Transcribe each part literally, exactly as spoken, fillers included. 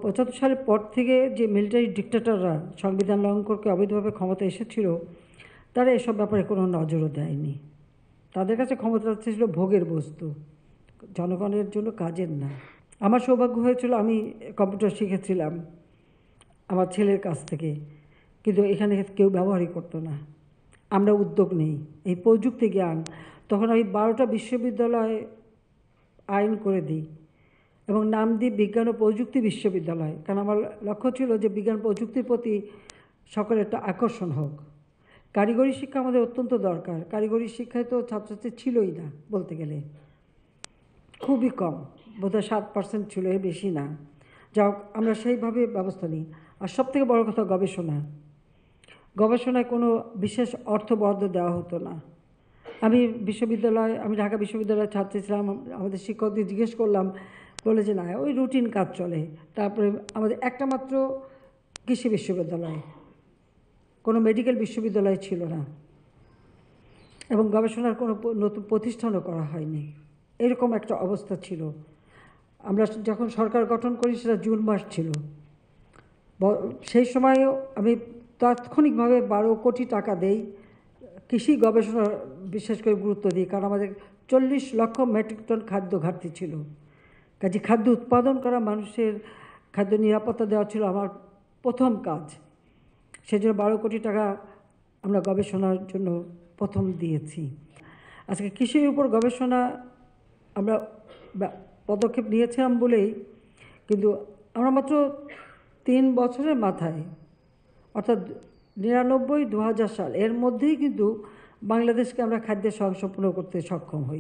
পঁচাত্তর সালের পর থেকে যে মিলিটারি ডিক্টেটররা সংবিধান লঙ্ঘন করে অবৈধভাবে ক্ষমতা এসেছিল, তারা এসব ব্যাপারে কোনো নজরও দেয়নি। তাদের কাছে ক্ষমতা ছিল ভোগের বস্তু, জনগণের জন্য কাজের না। আমার সৌভাগ্য হয়েছিল, আমি কম্পিউটার শিখেছিলাম আমার ছেলের কাছ থেকে, কিন্তু এখানে কেউ ব্যবহারই করতো না। আমরা উদ্যোগ নেই এই প্রযুক্তি জ্ঞান, তখন আমি বারোটা বিশ্ববিদ্যালয় আইন করে দিই এবং নাম দিই বিজ্ঞান ও প্রযুক্তি বিশ্ববিদ্যালয়, কারণ আমার লক্ষ্য ছিল যে বিজ্ঞান প্রযুক্তির প্রতি সকলের একটা আকর্ষণ হোক। কারিগরি শিক্ষা আমাদের অত্যন্ত দরকার। কারিগরি শিক্ষায় তো ছাত্রছাত্রী ছিলই না, বলতে গেলে খুবই কম, বোধহয় সাত পার্সেন্ট ছিল, এর বেশি না। যাও, আমরা সেইভাবে ব্যবস্থা নিই। আর সবথেকে বড় কথা, গবেষণা গবেষণায় কোনো বিশেষ অর্থ বরাদ্দ দেওয়া হতো না। আমি বিশ্ববিদ্যালয় আমি ঢাকা বিশ্ববিদ্যালয়ের ছাত্রী ছিলাম। আমাদের শিক্ষকদের জিজ্ঞেস করলাম, বলে যে না, ওই রুটিন কাজ চলে। তারপরে আমাদের একটা মাত্র কৃষি বিশ্ববিদ্যালয়, কোনো মেডিকেল বিশ্ববিদ্যালয় ছিল না, এবং গবেষণার কোনো নতুন প্রতিষ্ঠানও করা হয়নি। এরকম একটা অবস্থা ছিল। আমরা যখন সরকার গঠন করি সেটা জুন মাস ছিল। সেই সময়ও আমি তাৎক্ষণিকভাবে বারো কোটি টাকা দেই কৃষি গবেষণা, বিশেষ করে গুরুত্ব দিই, কারণ আমাদের চল্লিশ লক্ষ মেট্রিক টন খাদ্য ঘাটতি ছিল। কাজে খাদ্য উৎপাদন করা, মানুষের খাদ্য নিরাপত্তা দেওয়া ছিল আমার প্রথম কাজ। সেজন্য বারো কোটি টাকা আমরা গবেষণার জন্য প্রথম দিয়েছি। আজকে কৃষির উপর গবেষণা আমরা পদক্ষেপ নিয়েছিলাম বলেই, কিন্তু আমরা মাত্র তিন বছরের মাথায়, অর্থাৎ নিরানব্বই দু হাজার সাল, এর মধ্যেই কিন্তু বাংলাদেশকে আমরা খাদ্যের স্বয়ংসম্পূর্ণ করতে সক্ষম হই।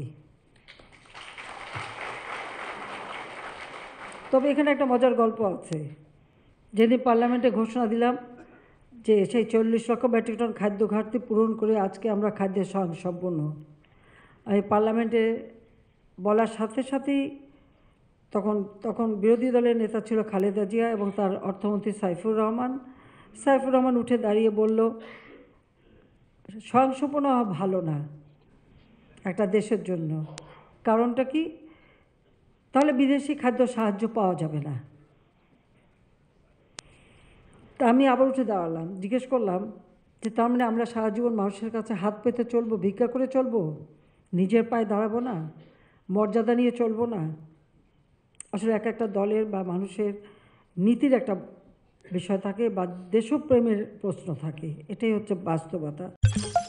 তবে এখানে একটা মজার গল্প আছে। যেদিন পার্লামেন্টে ঘোষণা দিলাম যে সেই চল্লিশ লক্ষ মেট্রিক টন খাদ্য ঘাটতি পূরণ করে আজকে আমরা খাদ্যের স্বয়ংসম্পূর্ণ, আমি পার্লামেন্টে বলার সাথে সাথেই তখন তখন বিরোধী দলের নেতা ছিল খালেদা জিয়া এবং তার অর্থমন্ত্রী সাইফুর রহমান। সাইফুর রহমান উঠে দাঁড়িয়ে বলল, স্বয়ংসম্পূর্ণ হওয়া ভালো না একটা দেশের জন্য। কারণটা কি? তাহলে বিদেশি খাদ্য সাহায্য পাওয়া যাবে না। তা আমি আবার উঠে দাঁড়ালাম, জিজ্ঞেস করলাম যে তার মানে আমরা সারা জীবন মানুষের কাছে হাত পেতে চলবো, ভিক্ষা করে চলবো, নিজের পায়ে দাঁড়াবো না, মর্যাদা নিয়ে চলবো না? আসলে এক একটা দলের বা মানুষের নীতির একটা বিষয় থাকে বা দেশপ্রেমের প্রশ্ন থাকে, এটাই হচ্ছে বাস্তবতা।